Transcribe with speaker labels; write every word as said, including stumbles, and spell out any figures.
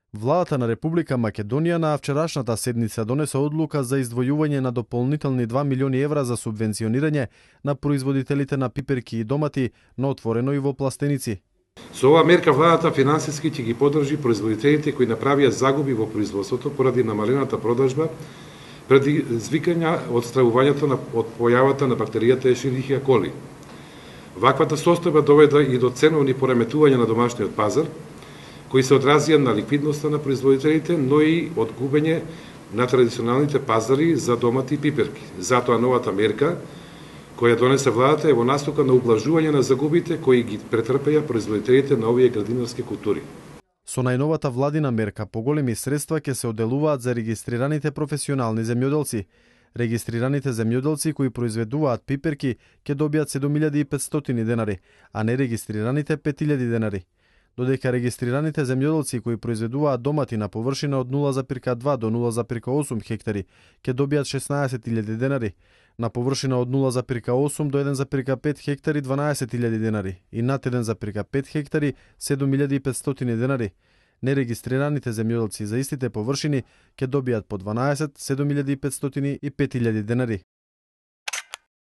Speaker 1: Владата на Република Македонија на вчерашната седница донесе одлука за издвојување на дополнителни два милиони евра за субвенционирање на производителите на пиперки и домати на отворено и во пластеници.
Speaker 2: Со оваа мерка владата финансиски ќе ги поддржи производителите кои направија загуби во производството поради намалената продажба, предизвикања од стравувањето на од појавата на бактеријата Ешерихија коли. Ваквата состојба доведе и до ценовни пореметувања на домашниот пазар, кои се одразија на ликвидноста на производителите, но и од губење на традиционалните пазари за домати и пиперки. Затоа новата мерка која донесе владата е во настапка на ублажување на загубите кои ги претрпеа производителите на овие градинарски култури.
Speaker 1: Со најновата владина мерка, поголеми средства ќе се оделуваат за регистрираните професионални земјоделци. Регистрираните земјоделци кои произведуваат пиперки ќе добијат седум илјади и петстотини денари, а нерегистрираните пет илјади денари. Додека регистрираните земјоделци кои произведуваат домати на површина од нула запирка два до нула запирка осум хектари ќе добијат шеснаесет илјади денари, на површина од нула запирка осум до еден запирка пет хектари дванаесет илјади денари и над еден запирка пет хектари седум илјади и петстотини денари. Нерегистрираните земјоделци за истите површини ќе добијат по дванаесет, седум илјади и петстотини и пет илјади денари.